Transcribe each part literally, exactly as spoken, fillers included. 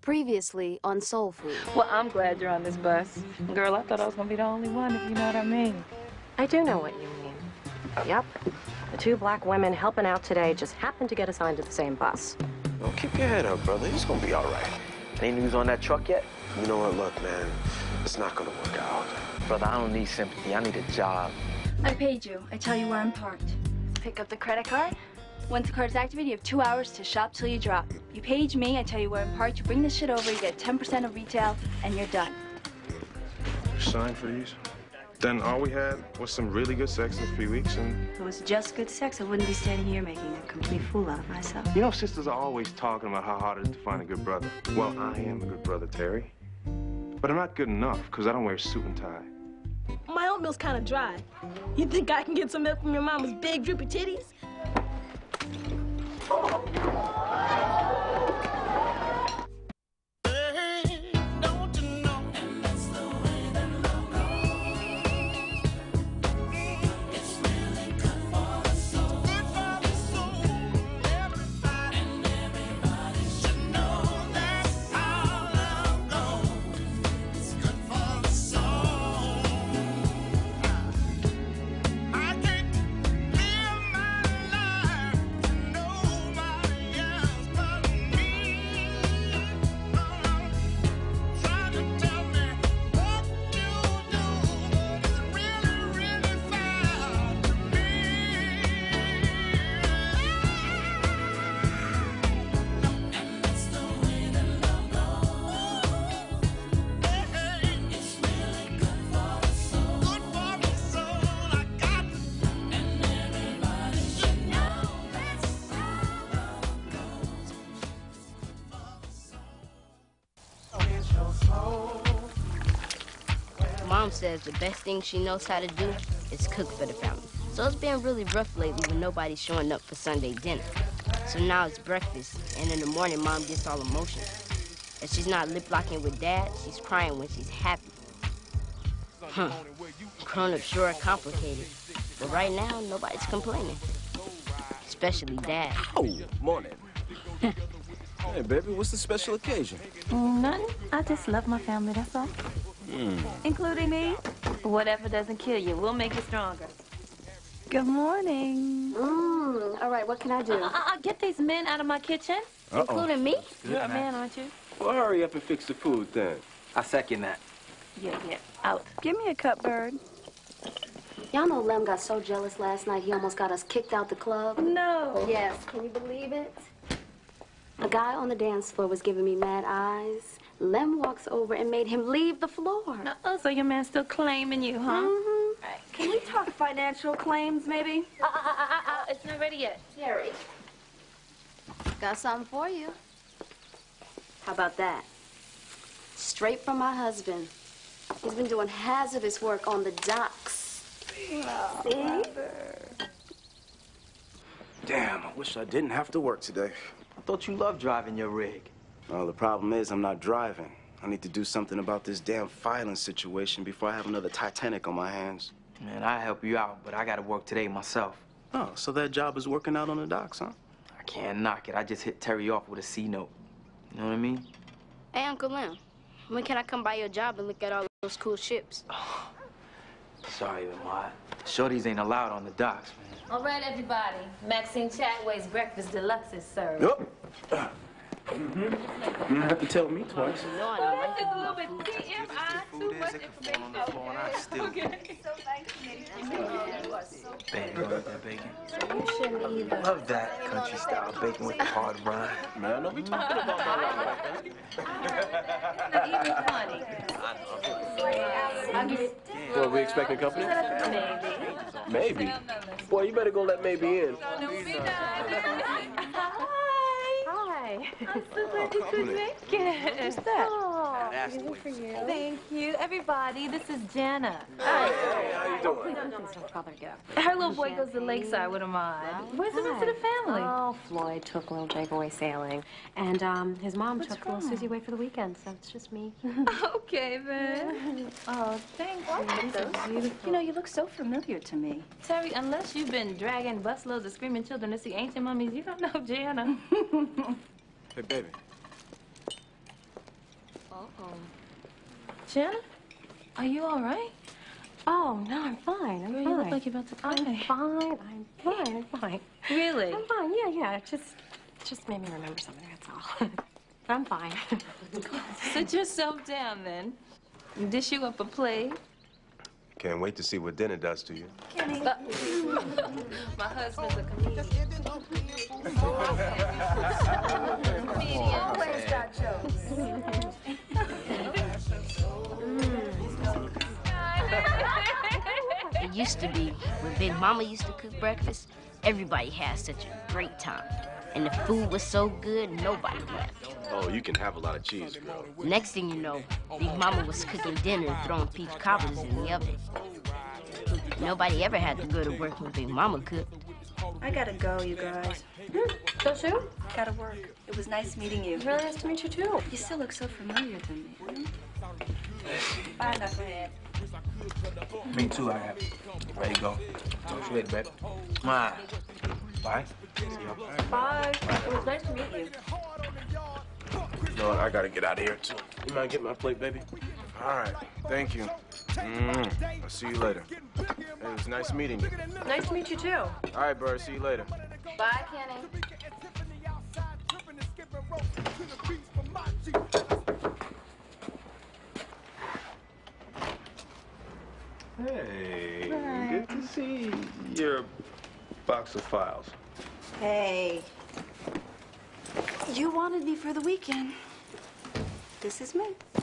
Previously on Soul Food. Well, I'm glad you're on this bus. Girl, I thought I was gonna be the only one, if you know what I mean. I do know what you mean. Yep. The two black women helping out today just happened to get assigned to the same bus. Well, keep your head up, brother. It's gonna be all right. Any news on that truck yet? You know what? Look, man, it's not gonna work out. Brother, I don't need sympathy. I need a job. I paid you. I tell you where I'm parked. Pick up the credit card. Once the card's activated, you have two hours to shop till you drop. You page me, I tell you where I'm parked, you bring this shit over, you get ten percent of retail, and you're done. Sign for these? Then all we had was some really good sex in three weeks, and... If it was just good sex, I wouldn't be standing here making a complete fool out of myself. You know, sisters are always talking about how hard it is to find a good brother. Well, I am a good brother, Teri. But I'm not good enough, because I don't wear a suit and tie. My oatmeal's kind of dry. You think I can get some milk from your mama's big, droopy titties? Mom says the best thing she knows how to do is cook for the family. So it's been really rough lately when nobody's showing up for Sunday dinner. So now it's breakfast, and in the morning, Mom gets all emotional. If she's not lip-locking with Dad, she's crying when she's happy. Huh. Grown-ups sure are complicated. But right now, nobody's complaining. Especially Dad. Oh, morning. Hey, baby, what's the special occasion? Mm, nothing. I just love my family, that's all. Mm. Including me. Whatever doesn't kill you, we'll make you stronger. Good morning. Mmm. All right, what can I do? Uh, uh, get these men out of my kitchen. Uh-oh. Including me? You're a man, aren't you? Well, hurry up and fix the food, then. I second that. Yeah, yeah. Out. Give me a cup, Bird. Y'all know Lem got so jealous last night he almost got us kicked out the club? No. Yes, can you believe it? A guy on the dance floor was giving me mad eyes. Lem walks over and made him leave the floor. Uh-oh, so your man's still claiming you, huh? Mm-hmm. Right. Can we talk financial claims, maybe? Uh, uh, uh, uh, uh, it's not ready yet. Teri, got something for you. How about that? Straight from my husband. He's been doing hazardous work on the docks. Oh, See? Damn, I wish I didn't have to work today. I thought you loved driving your rig. Well, the problem is I'm not driving. I need to do something about this damn filing situation before I have another Titanic on my hands. Man, I help you out, but I gotta work today myself. Oh, so that job is working out on the docks, huh? I can't knock it. I just hit Teri off with a C note. You know what I mean? Hey, Uncle Lem, when can I come by your job and look at all those cool ships? Oh, sorry, Ahmad. Shorties ain't allowed on the docks, man. All right, everybody. Maxine Chadway's Breakfast Deluxe is served. Yep. Uh, mm-hmm. You don't have to tell me twice. You know I don't like Just a the little bit T M I, too much information. Okay. So nice to meet you. Baby, you like that bacon? You shouldn't either. Love that country style bacon with the hard rind. Man, don't be talking about my life like that. Not even funny. I know. Well, we expecting company? Maybe. Maybe. Boy, you better go let maybe in. Hi. I'm so glad you could make it. Who's that? Oh, That's the way for you. thank you. Everybody, this is Jana. Hey, hey, how you doing? Her little boy goes to Lakeside with Ahmad. Where's the rest of the family? Oh, Floyd took little Jake away sailing. And um, his mom What's took wrong? little Susie away for the weekend, so it's just me. Okay, then. Oh, thank you. These are beautiful. You know, you look so familiar to me. Terry, unless you've been dragging busloads of screaming children to see ancient mummies, you don't know Jana. Hey, baby. Uh-oh. Janet, are you all right? Oh, no, I'm fine. I'm Girl, fine. you look like you're about to cry. I'm fine. I'm fine. I'm fine. Really? I'm fine. Yeah, yeah. It just, it just made me remember something, that's all. I'm fine. Sit yourself down, then. Dish you up a plate. Can't wait to see what dinner does to you. Kenny. Uh, my husband's a comedian. Always got jokes. It used to be, when Big Mama used to cook breakfast, everybody had such a great time. And the food was so good, nobody left. Oh, you can have a lot of cheese, girl. Next thing you know, Big Mama was cooking dinner and throwing peach cobbers in the oven. Nobody ever had to go to work when Big Mama cooked. I gotta go, you guys. Hmm? Go soon? Gotta work. It was nice meeting you. Really nice to meet you, too. You still look so familiar to me. Bye, Knucklehead. Me too, I have. Ready to go. Talk to you later, babe. Come on. Bye. See you. Bye. It was nice to meet you. You know what? I gotta get out of here, too. You mind getting my plate, baby? All right. Thank you. Mm. I'll see you later. Hey, it was nice meeting you. Nice to meet you, too. All right, Bird. See you later. Bye, Kenny. Hey, good to see your box of files. Hey. You wanted me for the weekend. This is me.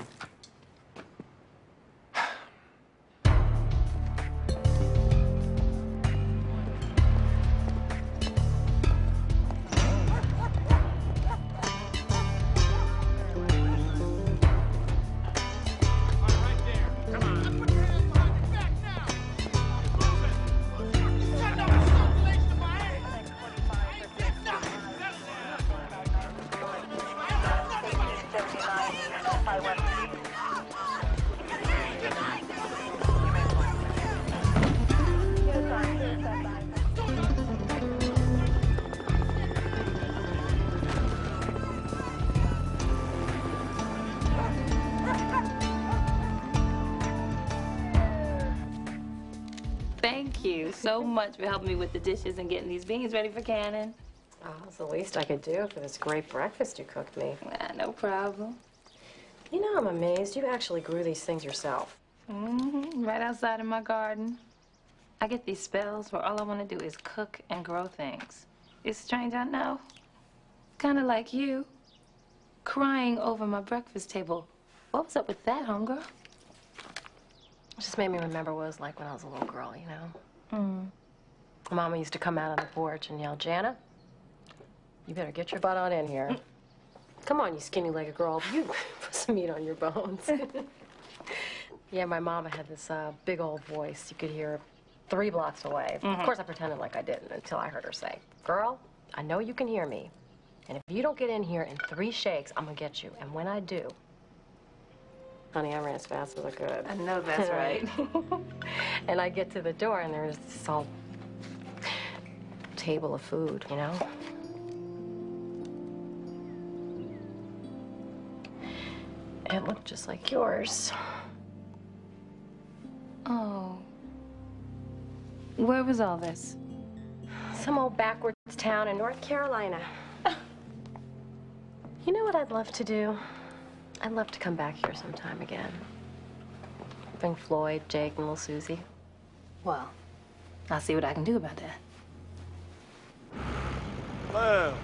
Thank you so much for helping me with the dishes and getting these beans ready for Cannon. Oh, it's the least I could do for this great breakfast you cooked me. Ah, no problem. You know, I'm amazed you actually grew these things yourself. Mm-hmm. Right outside in my garden. I get these spells where all I want to do is cook and grow things. It's strange, I know. Kind of like you, crying over my breakfast table. What was up with that, homegirl? It just made me remember what it was like when I was a little girl, you know? Mm. Mama used to come out on the porch and yell, Jana, you better get your butt on in here. Come on, you skinny-legged girl. You put some meat on your bones. Yeah, my mama had this uh, big old voice. You could hear three blocks away. Mm-hmm. Of course, I pretended like I didn't until I heard her say, girl, I know you can hear me. And if you don't get in here in three shakes, I'm gonna get you. And when I do, honey, I ran as fast as I could. I know that's right. And I get to the door, and there's this whole table of food, you know? It looked just like yours. Oh. Where was all this? Some old backwards town in North Carolina. You know what I'd love to do? I'd love to come back here sometime again. Bring Floyd, Jake, and little Susie. Well, I'll see what I can do about that. Well,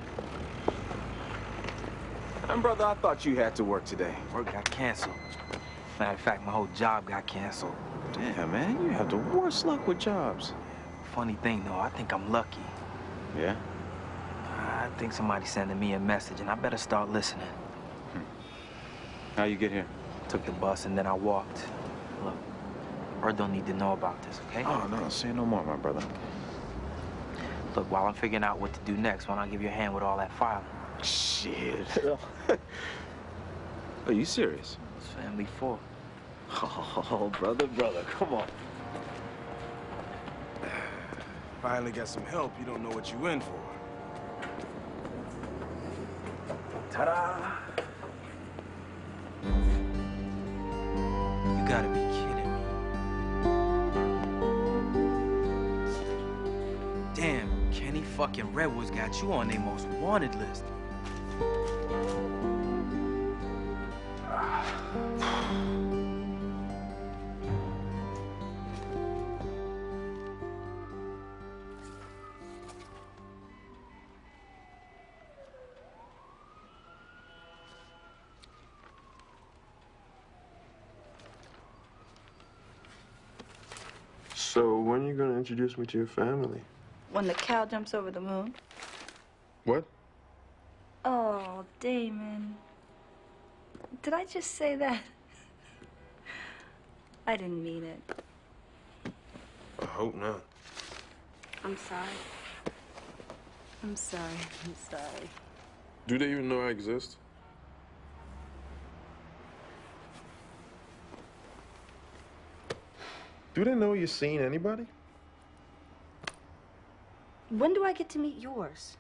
and brother, I thought you had to work today. Work got canceled. Matter of fact, my whole job got canceled. Damn, man, you have the worst luck with jobs. Funny thing, though, I think I'm lucky. Yeah? I think somebody's sending me a message, and I better start listening. Hmm. How you get here? Took the bus, and then I walked. Look, Earth don't need to know about this, okay? Oh, no, say no more, my brother. Look, while I'm figuring out what to do next, why don't I give you a hand with all that filing? Shit. Are you serious? It's family four. Oh, brother, brother, come on. Finally got some help. You don't know what you in for. Ta-da! gotta be kidding me. Damn, Kenny fucking Redwoods got you on their most wanted list. So, when are you going to introduce me to your family? When the cow jumps over the moon. What? Oh, Damon. Did I just say that? I didn't mean it. I hope not. I'm sorry. I'm sorry. I'm sorry. Do they even know I exist? Do they know you're seeing anybody? When do I get to meet yours?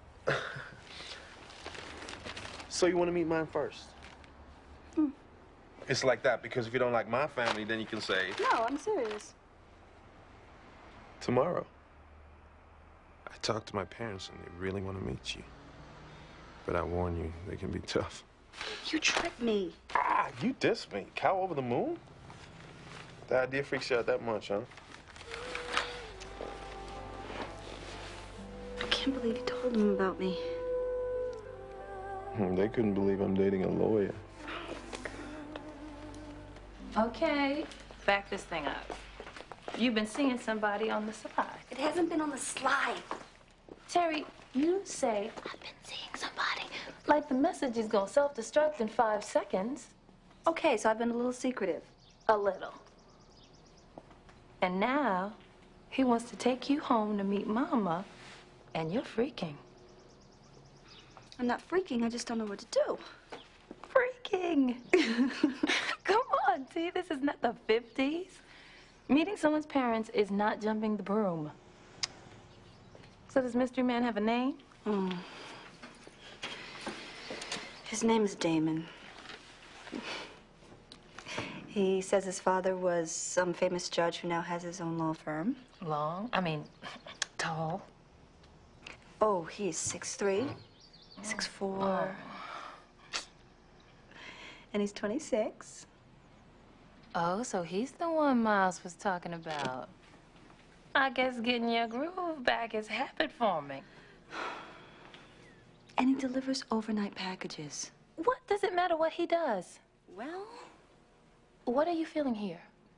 So you want to meet mine first? Hmm. It's like that, because if you don't like my family, then you can say... No, I'm serious. Tomorrow. I talked to my parents, and they really want to meet you. But I warn you, they can be tough. You tricked me. Ah, you dissed me. Cow over the moon? The idea freaks you out that much, huh? I can't believe you told them about me. They couldn't believe I'm dating a lawyer. Okay, back this thing up. You've been seeing somebody on the slide. It hasn't been on the slide. Teri, you say, I've been seeing somebody. Like the message is gonna self-destruct in five seconds. Okay, so I've been a little secretive. A little. And now, he wants to take you home to meet Mama, and you're freaking. I'm not freaking, I just don't know what to do. Freaking! Come on, T, this is not the fifties. Meeting someone's parents is not jumping the broom. So does mystery man have a name? Mm. His name is Damon. He says his father was some famous judge who now has his own law firm. Long? I mean, tall. Oh, he's six three, six four, and he's twenty-six. Oh, so he's the one Miles was talking about. I guess getting your groove back is habit forming. And he delivers overnight packages. What does it matter what he does? Well, what are you feeling here?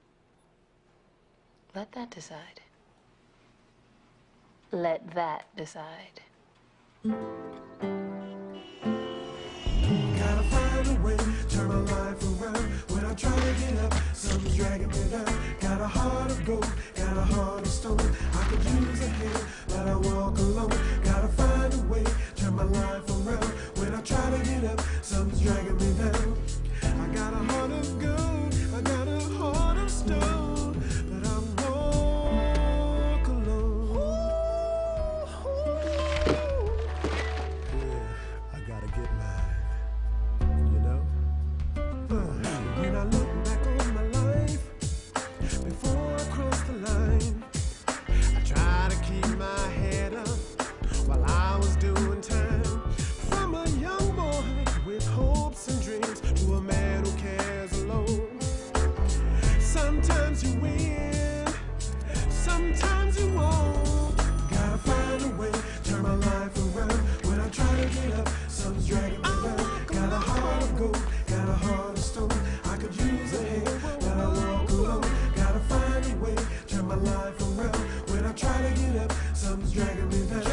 Let that decide. Let that decide. Gotta find a way, turn my life around. When I try to get up, something's dragging me down. Got a heart of gold, got a heart of stone. I could use a hand, but I walk alone. Gotta find a way, turn my life around. When I try to get up, something's dragging me down. I got a heart of gold, I got a heart of stone, but I walk alone. Yeah, I gotta get mine, you know? When I look back on my life, before I cross the line, I try to keep my head up while I was doing time. From a young boy with hopes and dreams to a man who cares alone. Sometimes you win, sometimes you won't. Gotta find a way, turn my life around. When I try to get up, something's dragging me down. Got a heart of gold, got a heart of stone. I could use a hand, but I walk alone. Gotta find a way, turn my life around. When I try to get up, something's dragging me down.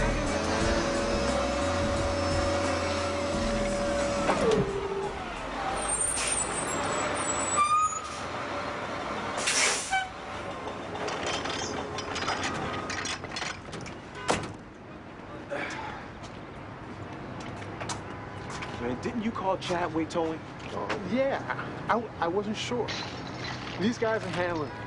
Man, didn't you call Chadway Towing? Uh, yeah, I, I, I wasn't sure. These guys are handling it.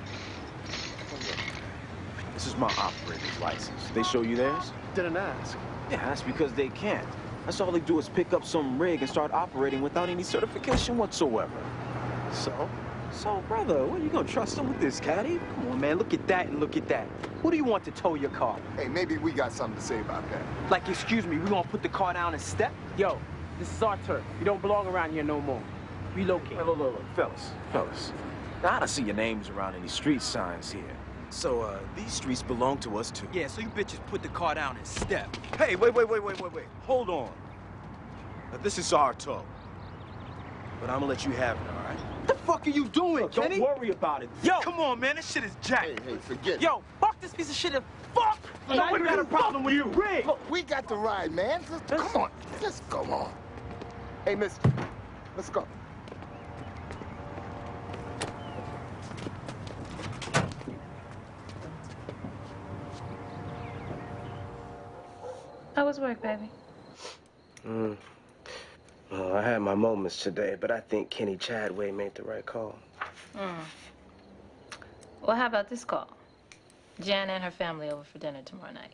This is my operator's license. They show you theirs? Didn't ask. Yeah, that's because they can't. That's all they do is pick up some rig and start operating without any certification whatsoever. So? So, brother, what, you gonna trust him with this caddy? Come on, man, look at that and look at that. Who do you want to tow your car? Hey, maybe we got something to say about that. Like, excuse me, we gonna put the car down and step? Yo, this is our turf. You don't belong around here no more. Relocate. Hey, look, look, look, fellas, fellas. Now, I don't see your names around any street signs here. So, uh, these streets belong to us, too. Yeah, so you bitches put the car down and step. Hey, wait, wait, wait, wait, wait, wait. Hold on. Now, this is our tow. But I'm gonna let you have it, all right? What the fuck are you doing, Look, Kenny? don't worry about it. Yo! Come on, man, this shit is jacked. Hey, hey, forget it. Yo, fuck this piece of shit and fuck! Now you got a problem with you. Rig! Look, we got the ride, man. Just, come on. Just go on. Hey, mister, let's go. How was work, baby? Mm. Well, I had my moments today, but I think Kenny Chadway made the right call. Mm. Well, how about this call? Jan and her family over for dinner tomorrow night.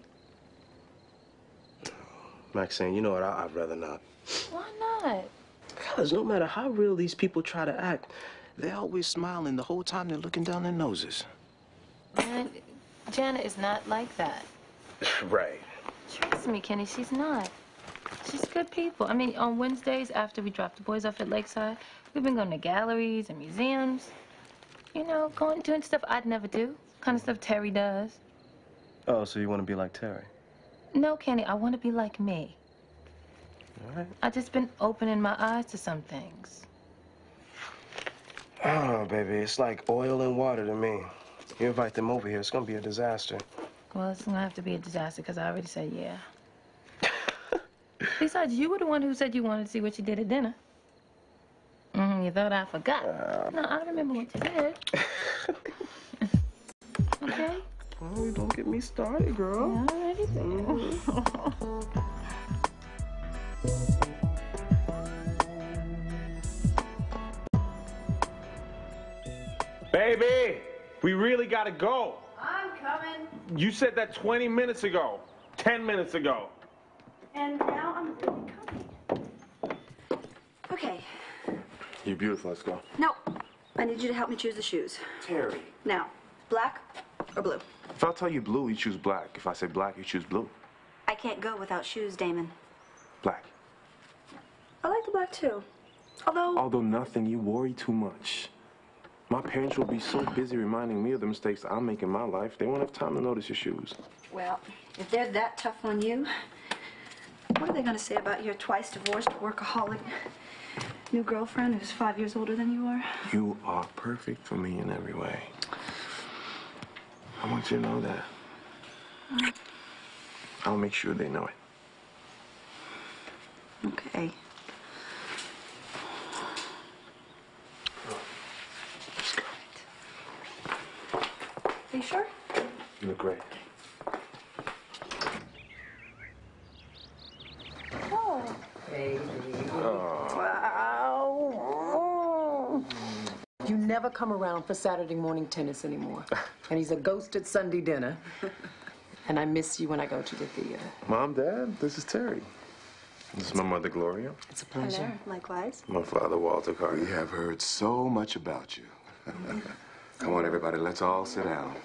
Maxine, you know what? I I'd rather not. Why not? Because no matter how real these people try to act, they're always smiling the whole time they're looking down their noses. Man, Janet is not like that. Right. Trust me, Kenny, she's not. She's good people. I mean, on Wednesdays after we drop the boys off at Lakeside, we've been going to galleries and museums. You know, going doing stuff I'd never do. Kind of stuff Teri does. Oh, so you want to be like Teri? No, Kenny, I want to be like me. All right. I've just been opening my eyes to some things. Oh, baby, it's like oil and water to me. You invite them over here, it's gonna be a disaster. Well, it's gonna have to be a disaster because I already said yeah. Besides, you were the one who said you wanted to see what you did at dinner. Mm, you thought I forgot. Uh, no, I remember what you did. Okay? Oh, don't get me started, girl. Yeah, already there. Baby, we really gotta go. I'm coming. You said that twenty minutes ago, ten minutes ago. And now I'm really coming. Okay. You're beautiful. Let's go. No. I need you to help me choose the shoes. Teri. Now, black or blue? If I tell you blue, you choose black. If I say black, you choose blue. I can't go without shoes, Damon. Black. I like the black too. Although... Although nothing, you worry too much. My parents will be so busy reminding me of the mistakes I make in my life, they won't have time to notice your shoes. Well, if they're that tough on you, what are they going to say about your twice divorced workaholic new girlfriend who's five years older than you are? You are perfect for me in every way. I want you to know that. I'll make sure they know it. Okay. Let's go. Are you sure? You look great. Oh. Baby. Oh. Wow. You never come around for Saturday morning tennis anymore. And he's a ghost at Sunday dinner. And I miss you when I go to the theater. Mom, Dad, this is Teri. This is my mother, Gloria. It's a pleasure. Hello. Likewise. My father, Walter Carter. We have heard so much about you. Come on, everybody, let's all sit down.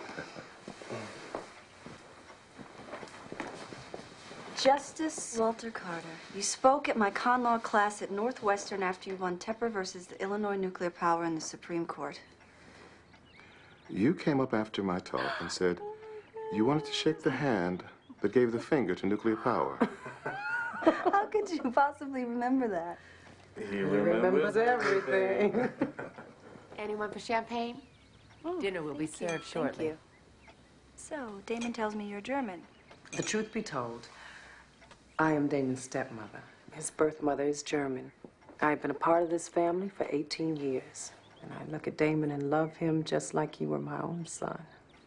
Justice Walter Carter, you spoke at my con law class at Northwestern after you won Tepper versus the Illinois Nuclear Power in the Supreme Court. You came up after my talk and said you wanted to shake the hand that gave the finger to nuclear power. How could you possibly remember that? He remembers everything. Anyone for champagne? Mm, Dinner will be served you. shortly. Thank you. So, Damon tells me you're German. The truth be told, I am Damon's stepmother. His birth mother is German. I've been a part of this family for eighteen years. And I look at Damon and love him just like he were my own son.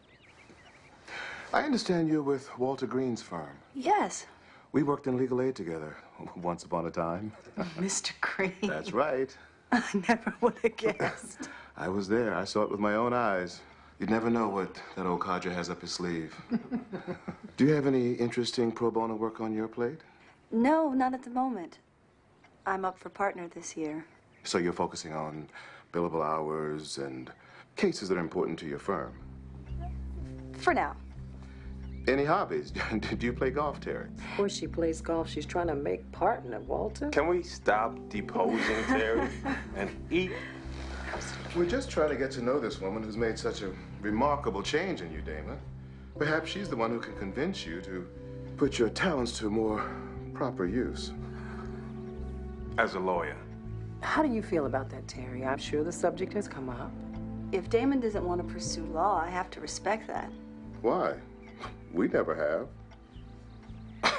I understand you're with Walter Green's firm. Yes. We worked in legal aid together once upon a time. Mister Green. That's right. I never would have guessed. I was there. I saw it with my own eyes. You'd never know what that old codger has up his sleeve. Do you have any interesting pro bono work on your plate? No, not at the moment. I'm up for partner this year. So you're focusing on billable hours, and cases that are important to your firm. For now. Any hobbies? Do you play golf, Teri? Of course she plays golf. She's trying to make partner, Walter. Can we stop deposing Teri and eat? We're just trying to get to know this woman who's made such a remarkable change in you, Damon. Perhaps she's the one who can convince you to put your talents to more proper use. As a lawyer. How do you feel about that, Teri? I'm sure the subject has come up. If Damon doesn't want to pursue law, I have to respect that. Why? We never have.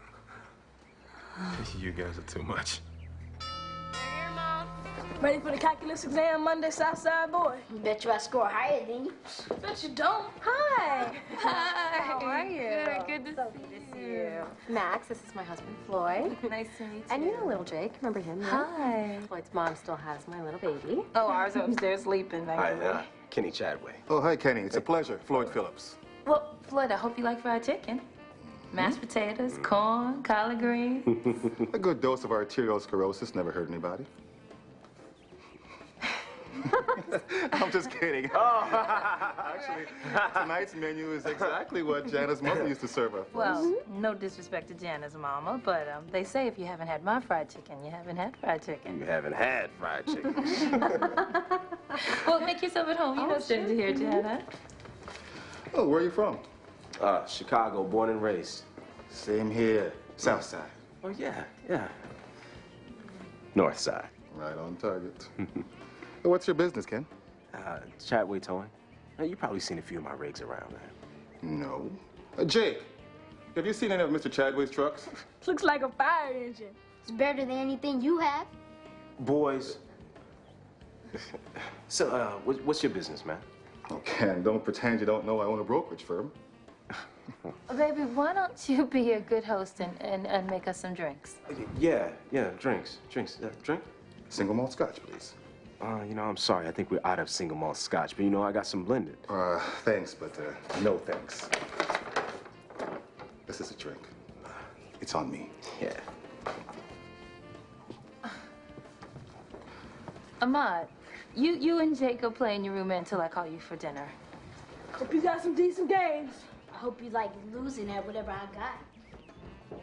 You guys are too much. Ready for the calculus exam Monday, Southside boy? Bet you I score higher than you. Bet you don't. Hi. Hi. How are you? Good, good to so see good to see you. you. Max, this is my husband, Floyd. Nice to meet you. And you know little Jake. Remember him? Yeah? Hi. Floyd's mom still has my little baby. Oh, ours upstairs sleeping. Hi, uh, Kenny Chadway. Oh, hi, Kenny. It's a pleasure. Floyd Phillips. Well, Floyd, I hope you like fried chicken. Mashed potatoes, corn, collard greens. A good dose of arteriosclerosis never hurt anybody. I'm just kidding. Oh. Actually, tonight's menu is exactly what Jana's mother used to serve us. Well, no disrespect to Jana's mama, but um, they say if you haven't had my fried chicken, you haven't had fried chicken. You haven't had fried chicken. Well, make yourself at home. You Oh, know stranger here, Jana. Oh, where are you from? Uh, Chicago, born and raised. Same here. South Side. Oh, yeah, yeah. North side. Right on target. What's your business, Ken? Uh, Chadway Towing. Uh, you've probably seen a few of my rigs around, man. No. Uh, Jake, have you seen any of Mister Chadway's trucks? Looks like a fire engine. It's better than anything you have. Boys. So, uh, what, what's your business, man? Oh, Ken, don't pretend you don't know I own a brokerage firm. Baby, why don't you be a good host and, and, and make us some drinks? Yeah, yeah, drinks. Drinks. Uh, drink? Single malt scotch, please. Uh, you know, I'm sorry. I think we're out of single malt scotch, but you know, I got some blended. Uh, thanks, but uh, no thanks. This is a drink. It's on me. Yeah. Ahmad, you, you and Jake go play in your room until I call you for dinner. Hope you got some decent games. I hope you like losing at whatever I got.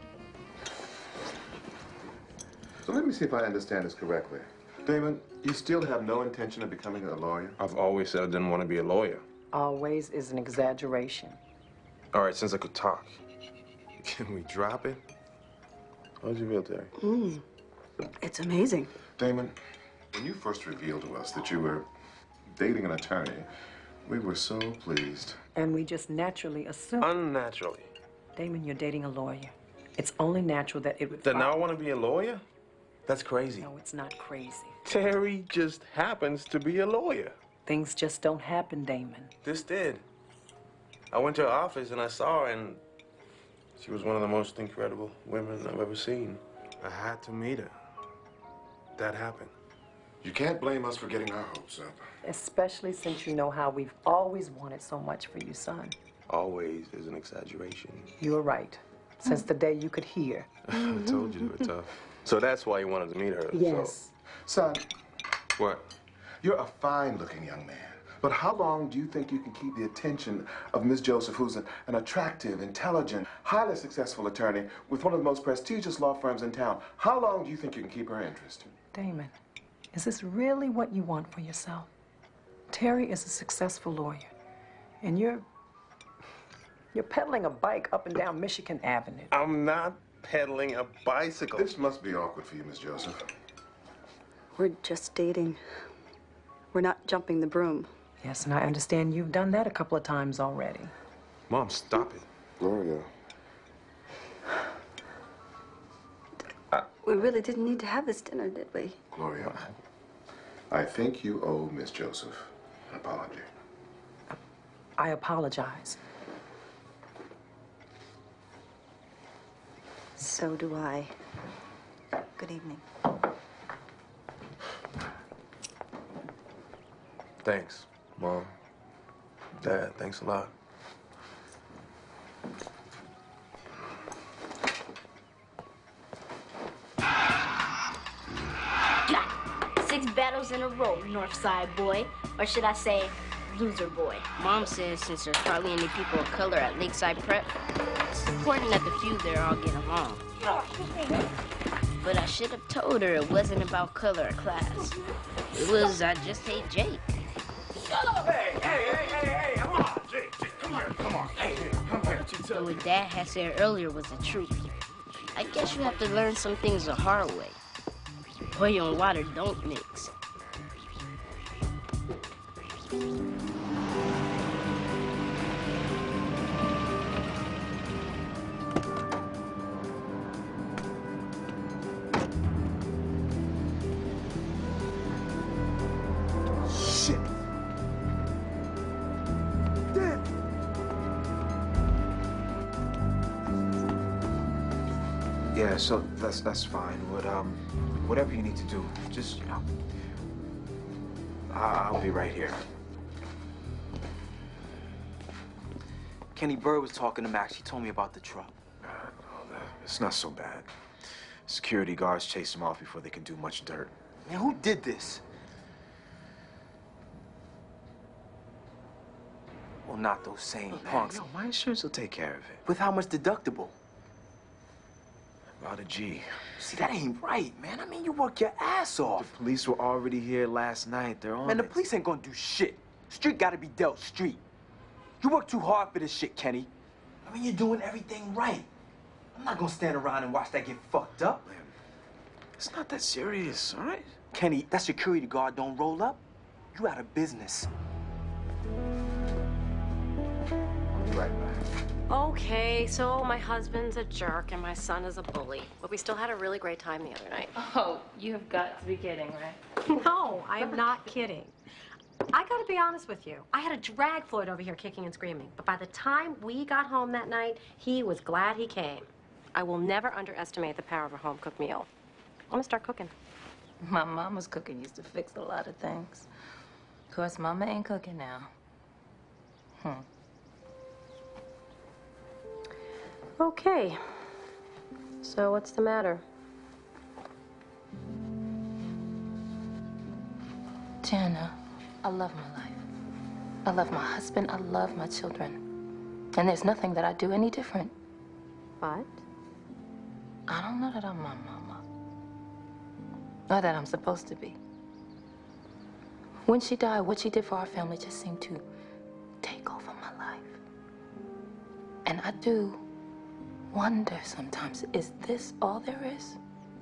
So let me see if I understand this correctly. Damon, you still have no intention of becoming a lawyer? I've always said I didn't want to be a lawyer. Always is an exaggeration. All right, since I could talk, can we drop it? How'd you feel, Teri? Mm. It's amazing. Damon, when you first revealed to us that you were dating an attorney, we were so pleased. And we just naturally assumed. Unnaturally. Damon, you're dating a lawyer. It's only natural that it would. Then now I want to be a lawyer? That's crazy. No, it's not crazy. Teri just happens to be a lawyer. Things just don't happen, Damon. This did. I went to her office and I saw her, and she was one of the most incredible women I've ever seen. I had to meet her. That happened. You can't blame us for getting our hopes up. Especially since you know how we've always wanted so much for you, son. Always is an exaggeration. You're right. Since the day you could hear. I told you they were tough. So that's why you wanted to meet her. Yes. Son. What? You're a fine-looking young man. But how long do you think you can keep the attention of Miss Joseph, who's a, an attractive, intelligent, highly successful attorney with one of the most prestigious law firms in town? How long do you think you can keep her interest? Damon, is this really what you want for yourself? Teri is a successful lawyer, and you're you're pedaling a bike up and down Michigan Avenue. I'm not pedaling a bicycle. This must be awkward for you, Miss Joseph. We're just dating. We're not jumping the broom. Yes, and I understand you've done that a couple of times already. Mom, stop it. Gloria. We really didn't need to have this dinner, did we? Gloria, I think you owe Miss Joseph an apology. I apologize. So do I. Good evening. Thanks, Mom. Dad, thanks a lot. Six better battles in a row, Northside boy. Or should I say, loser boy. Mom says since there's hardly any people of color at Lakeside Prep, it's important that the few there all get along. But I should have told her it wasn't about color or class. It was, I just hate Jake. Shut up! Hey, hey, hey, hey, hey, come on, Jake, Jake, come here, come on. Hey, hey, come here. So what Dad had said earlier was the truth. I guess you have to learn some things the hard way. Oil and water don't mix. Shit. Damn. Yeah, so that's that's fine. What um, whatever you need to do, just you know, I'll be right here. Kenny Bird was talking to Max. He told me about the truck. Uh, no, it's not so bad. Security guards chase him off before they can do much dirt. Man, who did this? Well, not those same Look, punks. Man, yo, my insurance will take care of it. With how much deductible? About a G. See, that ain't right, man. I mean, you work your ass off. The police were already here last night. They're on Man, the it. police ain't gonna do shit. Street gotta be dealt street. You work too hard for this shit, Kenny. I mean, you're doing everything right. I'm not gonna stand around and watch that get fucked up. Man, it's not that serious, all right? Kenny, that security guard don't roll up. You out of business. I'll be right back. Okay, so my husband's a jerk and my son is a bully. But we still had a really great time the other night. Oh, you have got to be kidding, right? No, I am not kidding. I gotta be honest with you. I had to drag Floyd over here kicking and screaming. But by the time we got home that night, he was glad he came. I will never underestimate the power of a home-cooked meal. I'm gonna start cooking. My mama's cooking used to fix a lot of things. Of course, Mama ain't cooking now. Hmm. Okay. So what's the matter? Jana, I love my life. I love my husband. I love my children. And there's nothing that I do any different. What? I don't know that I'm my mama. Or that I'm supposed to be. When she died, what she did for our family just seemed to take over my life. And I do wonder sometimes, is this all there is?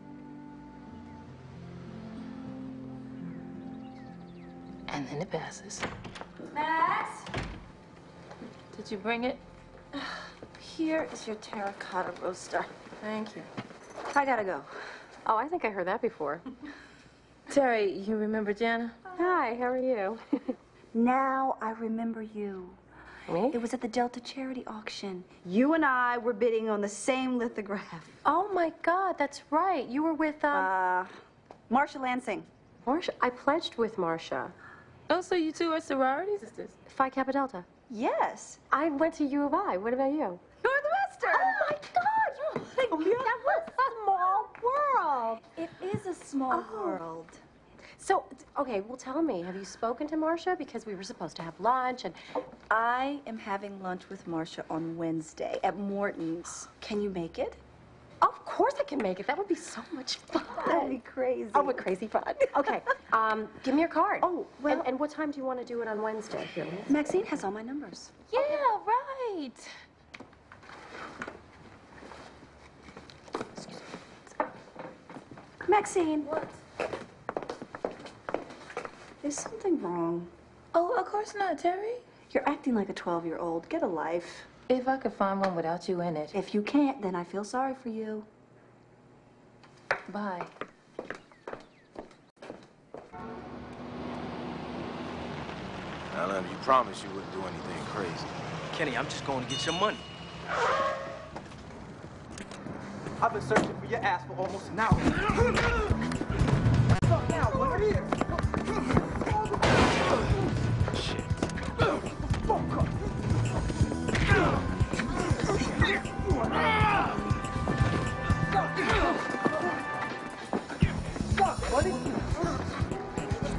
And then it passes. Max? Did you bring it? Here is your terracotta roaster. Thank you. I gotta go. Oh, I think I heard that before. Teri, you remember Jana? Hi, how are you? Now I remember you. Me? It was at the Delta charity auction. You and I were bidding on the same lithograph. Oh my God, that's right. You were with, uh... Uh, Marsha Lansing. Marsha? I pledged with Marsha. Oh, so you two are sorority sisters? Phi Kappa Delta. Yes. I went to U of I. What about you? Northwestern. Oh my God! Oh, that was a small world. It is a small Oh. world. So, okay, well, tell me, have you spoken to Marsha? Because we were supposed to have lunch and... I am having lunch with Marsha on Wednesday at Morton's. Can you make it? Of course I can make it. That would be so much fun. That'd be crazy. Oh, what crazy fun. Okay, um, give me your card. Oh, well... And, and what time do you want to do it on Wednesday? Here. Maxine has all my numbers. Yeah, right. Maxine. What? Is something wrong? Oh, of course not, Teri. You're acting like a twelve-year-old. Get a life. If I could find one without you in it. If you can't, then I feel sorry for you. Bye. Alan, you promised you wouldn't do anything crazy. Kenny, I'm just going to get your money. I've been searching for your ass for almost an hour. Fuck now, what it is? Shit. Fuck up. Fuck, buddy.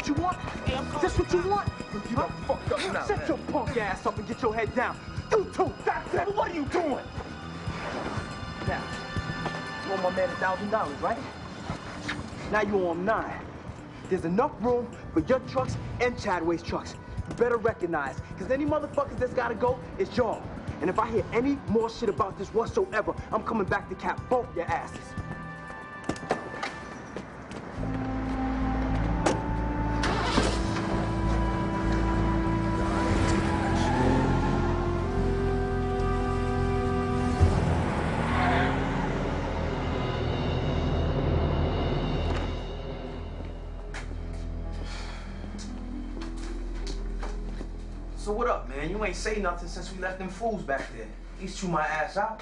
you want? Is this what you want? You done fucked up now. Set your punk ass up and get your head down. You too. That's it. What are you doing? Now, you owe my man a thousand dollars, right? Now you owe him nine. There's enough room for your trucks and Chadway's trucks. You better recognize, because any motherfuckers that's gotta go, it's y'all. And if I hear any more shit about this whatsoever, I'm coming back to cap both your asses. So what up, man? You ain't say nothing since we left them fools back there. These chew my ass out.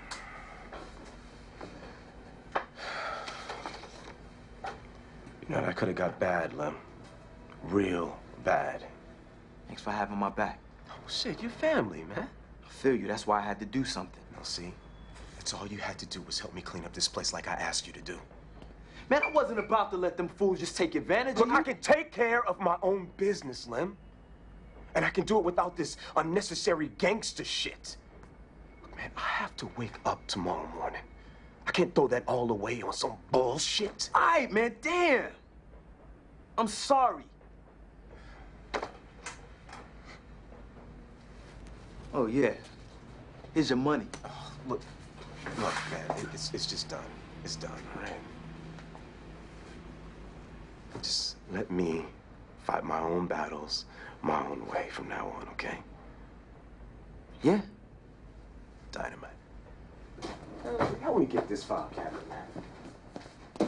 You know, that could have got bad, Lem. Real bad. Thanks for having my back. Oh, shit, you're family, man. I feel you. That's why I had to do something. Now, see? That's all you had to do was help me clean up this place like I asked you to do. Man, I wasn't about to let them fools just take advantage Look, of you. I can take care of my own business, Lem. And I can do it without this unnecessary gangster shit. Look, man, I have to wake up tomorrow morning. I can't throw that all away on some bullshit. All right, man, damn. I'm sorry. Oh, yeah. Here's your money. Oh, look, look, man, it, it's, it's just done. It's done, all right? Just let me fight my own battles my own way from now on, okay? Yeah. Dynamite. How we get this file cabinet, man?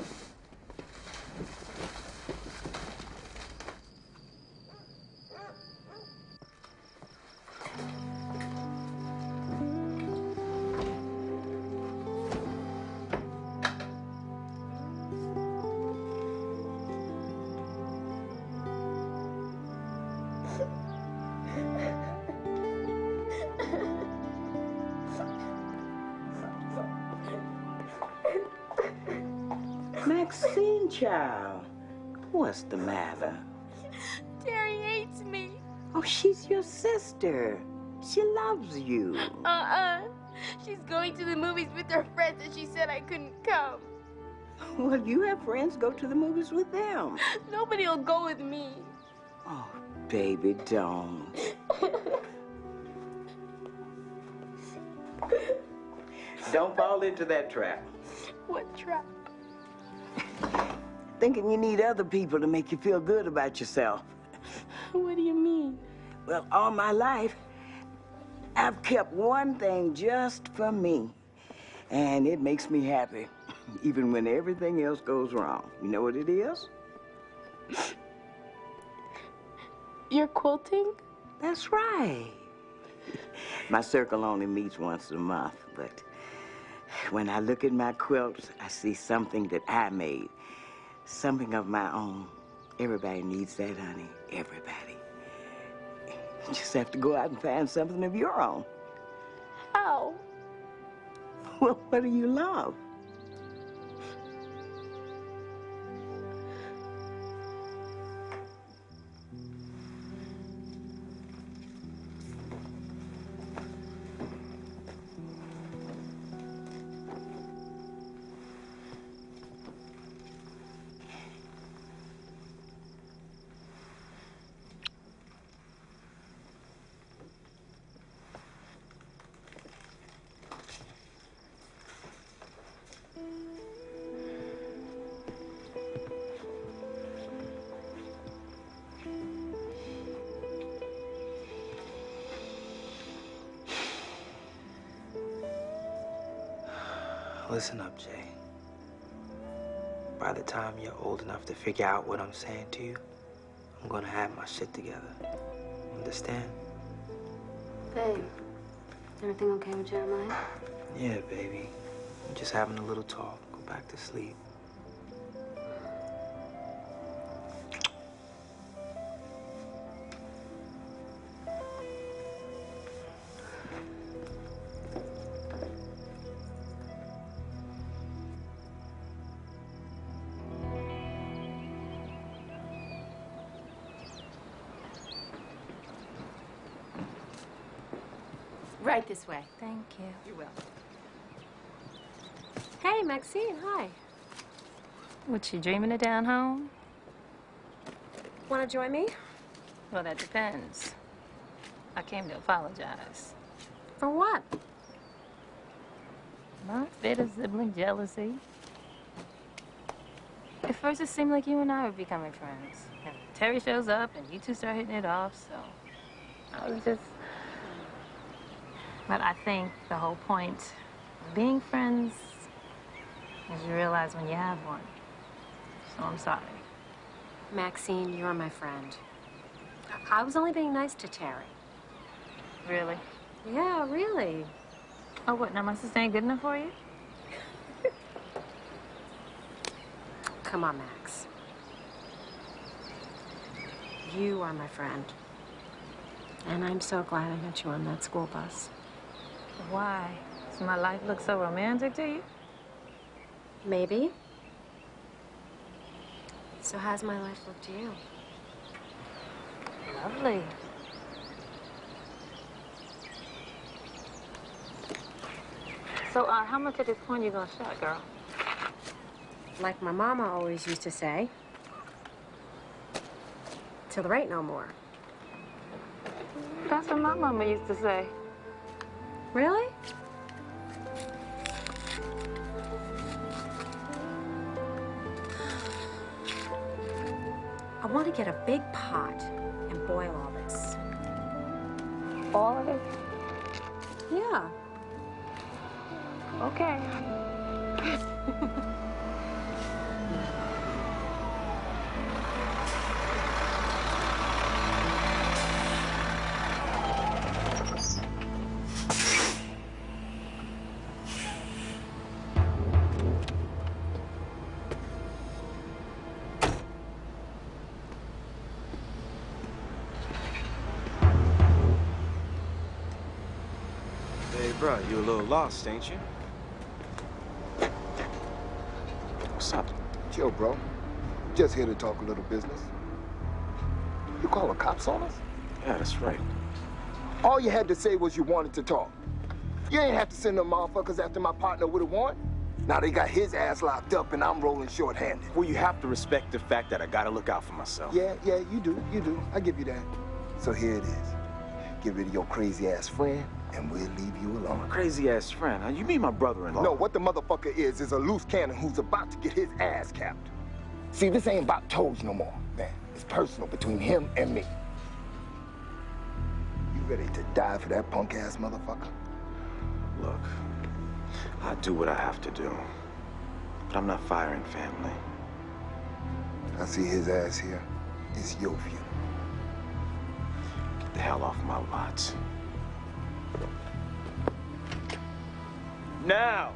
Maxine, child. What's the matter? Teri hates me. Oh, she's your sister. She loves you. Uh-uh. She's going to the movies with her friends and she said I couldn't come. Well, you have friends. Go to the movies with them. Nobody will go with me. Oh, baby, don't. Don't fall into that trap. What trap? Thinking you need other people to make you feel good about yourself. What do you mean? Well, all my life, I've kept one thing just for me. And it makes me happy, even when everything else goes wrong. You know what it is? You're quilting? That's right. My circle only meets once a month, but when I look at my quilts, I see something that I made. Something of my own. Everybody needs that, honey. Everybody. You just have to go out and find something of your own. How? Well, what do you love? Listen up, Jay. By the time you're old enough to figure out what I'm saying to you, I'm gonna have my shit together. Understand? Babe, everything okay with Jeremiah? Yeah, baby. I'm just having a little talk. Go back to sleep. Right this way. Thank you. You will. Hey, Maxine, hi. What, you dreaming of down home? Want to join me? Well, that depends. I came to apologize. For what? My bit of sibling jealousy. At first, it seemed like you and I were becoming friends. And Teri shows up, and you two start hitting it off, so I was just... But I think the whole point of being friends is you realize when you have one. So I'm sorry. Maxine, you're my friend. I was only being nice to Teri. Really? Yeah, really. Oh, what, now my sister ain't good enough for you? Come on, Max. You are my friend. And I'm so glad I met you on that school bus. Why? Does my life look so romantic to you? Maybe. So how's my life look to you? Lovely. So, uh, how much at this point you gonna shut, girl? Like my mama always used to say, till there ain't no more. That's what my mama used to say. Really? I want to get a big pot and boil all this. All of it? Yeah. Okay. Hey, bro, you a little lost, ain't you? What's up? Chill, bro. Just here to talk a little business. You call the cops on us? Yeah, that's right. All you had to say was you wanted to talk. You ain't have to send them motherfuckers after my partner with a warrant. Now they got his ass locked up and I'm rolling short-handed. Well, you have to respect the fact that I gotta look out for myself. Yeah, yeah, you do, you do. I give you that. So here it is. Get rid of your crazy-ass friend and we'll leave you alone. Crazy-ass friend, huh? You mean my brother-in-law? No, what the motherfucker is, is a loose cannon who's about to get his ass capped. See, this ain't about toes no more, man. It's personal between him and me. You ready to die for that punk-ass motherfucker? Look, I do what I have to do, but I'm not firing family. I see his ass here. It's your view. Get the hell off my lot. Now!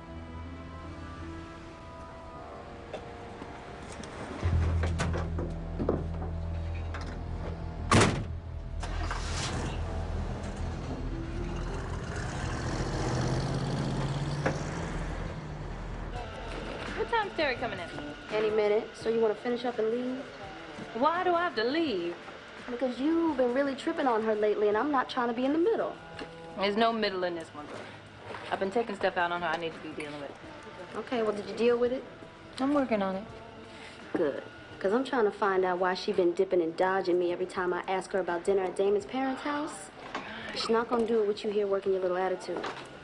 What time's Teri coming in? Any minute. So you want to finish up and leave? Why do I have to leave? Because you've been really tripping on her lately, and I'm not trying to be in the middle. There's no middle in this one, bro. I've been taking stuff out on her I need to be dealing with. Okay, well, did you deal with it? I'm working on it. Good. Because I'm trying to find out why she's been dipping and dodging me every time I ask her about dinner at Damon's parents' house. She's not going to do it with you here working your little attitude.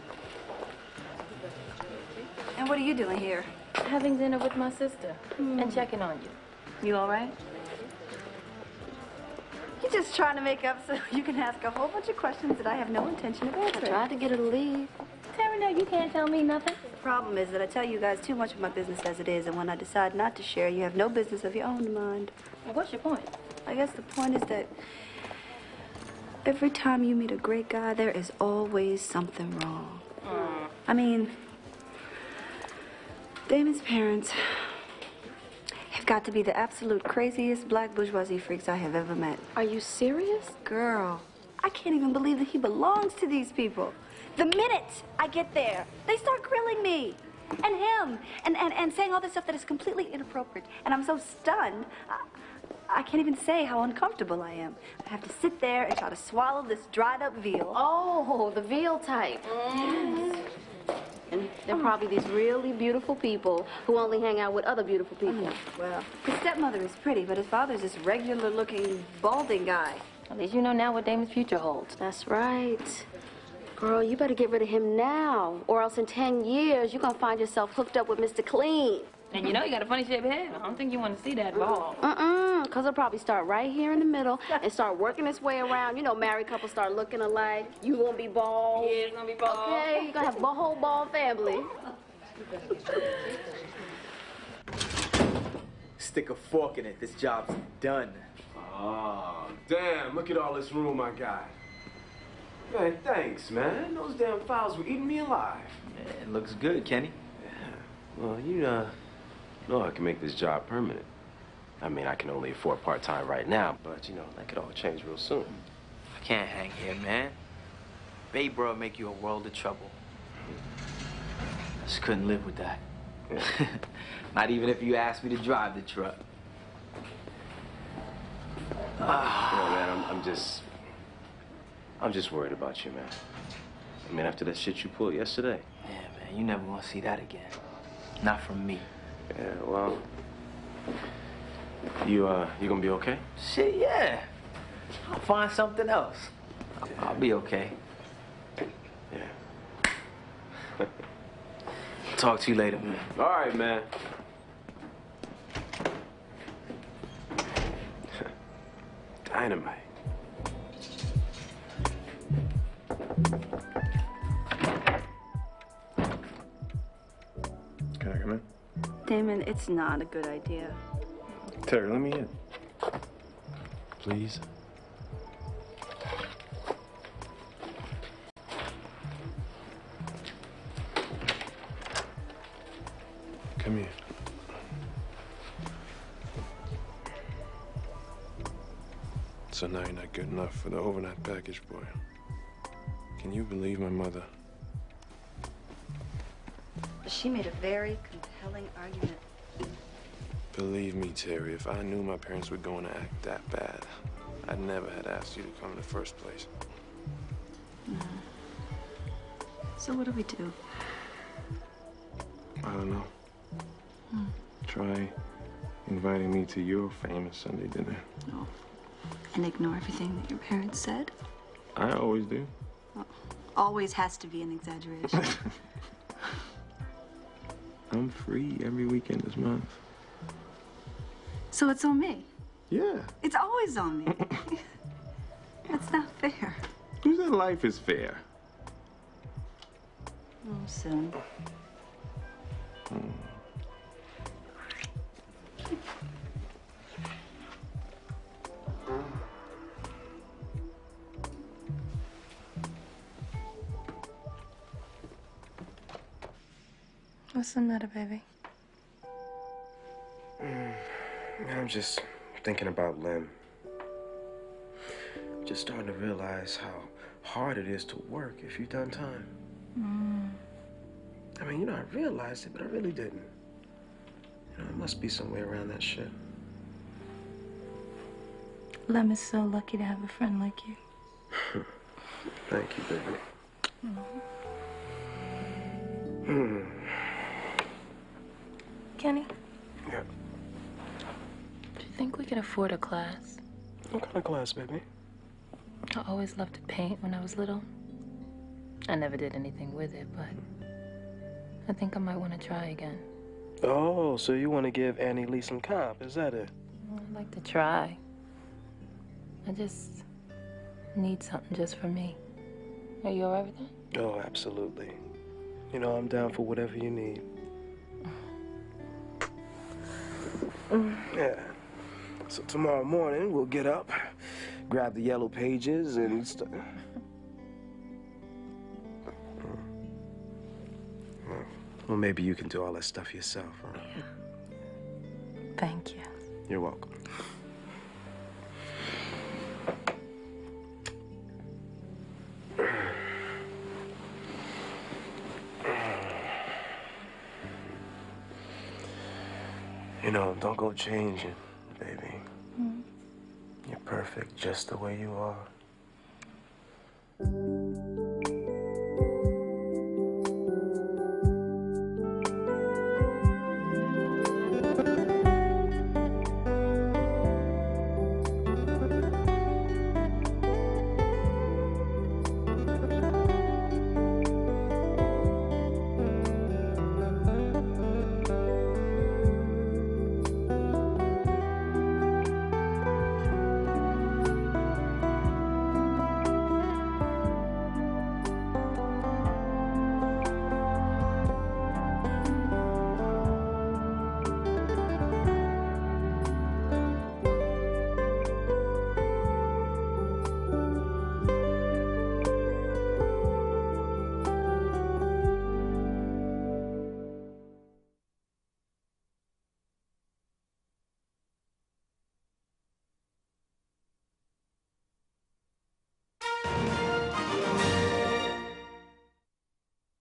And what are you doing here? Having dinner with my sister mm. and checking on you. You all right? You're just trying to make up so you can ask a whole bunch of questions that I have no intention of answering. I tried to get her to leave. Teri, no, you can't tell me nothing. The problem is that I tell you guys too much of my business as it is, and when I decide not to share, you have no business of your own to mind. Well, what's your point? I guess the point is that every time you meet a great guy, there is always something wrong. Mm. I mean, Damon's parents have got to be the absolute craziest black bourgeoisie freaks I have ever met. Are you serious? Girl, I can't even believe that he belongs to these people. The minute I get there, they start grilling me and him and, and, and saying all this stuff that is completely inappropriate. And I'm so stunned. I, I can't even say how uncomfortable I am. I have to sit there and try to swallow this dried up veal. Oh, the veal type. Mm. And they're probably these really beautiful people who only hang out with other beautiful people. Well, his stepmother is pretty, but his father's this regular-looking, balding guy. At least you know now what Damon's future holds. That's right. Girl, you better get rid of him now, or else in ten years, you're gonna find yourself hooked up with Mister Clean. And you know you got a funny shaped head. I don't think you want to see that ball. Mm-mm, because it'll probably start right here in the middle and start working its way around. You know, married couples start looking alike. You gonna be bald. Yeah, it's gonna be bald. Okay, you're gonna have a whole bald family. Stick a fork in it. This job's done. Oh, damn. Look at all this room I got. Man, thanks, man. Those damn files were eating me alive. It looks good, Kenny. Yeah. Well, you uh, know I can make this job permanent. I mean, I can only afford part-time right now, but, you know, that could all change real soon. I can't hang here, man. Babe bro make you a world of trouble. I just couldn't live with that. Not even if you asked me to drive the truck. Ah. You know, man, I'm, I'm just... I'm just worried about you, man. I mean, after that shit you pulled yesterday. Yeah, man, you never gonna see that again. Not from me. Yeah, well... You, uh, you gonna be okay? Shit, yeah. I'll find something else. I'll, I'll be okay. Yeah. Talk to you later, man. All right, man. Dynamite. Can I come in? Damon, it's not a good idea. Teri, let me in. Please. Come here. So now you're not good enough for the overnight package, boy. Can you believe my mother? She made a very compelling argument. Believe me, Teri, if I knew my parents were going to act that bad, I'd never had asked you to come in the first place. Mm. So what do we do? I don't know. Hmm. Try inviting me to your famous Sunday dinner. No. And ignore everything that your parents said? I always do. Well, always has to be an exaggeration. I'm free every weekend this month. So it's on me? Yeah. It's always on me. That's not fair. Who said life is fair? Oh, soon. Hmm. What's the matter, baby? Mm, I'm just thinking about Lem. Just starting to realize how hard it is to work if you've done time. Mm. I mean, you know, I realized it, but I really didn't. You know, it must be some way around that shit. Lem is so lucky to have a friend like you. Thank you, baby. Mm. Hmm. Kenny? Yeah. Do you think we could afford a class? What kind of class, baby? I always loved to paint when I was little. I never did anything with it, but I think I might want to try again. Oh, so you want to give Annie Lee some comp, is that it? I'd like to try. I just need something just for me. Are you all right with that? Oh, absolutely. You know, I'm down for whatever you need. Yeah. So tomorrow morning, we'll get up, grab the yellow pages, and st Well, maybe you can do all that stuff yourself, huh? Yeah. Thank you. You're welcome. You know, don't go changing, baby. You're perfect just the way you are.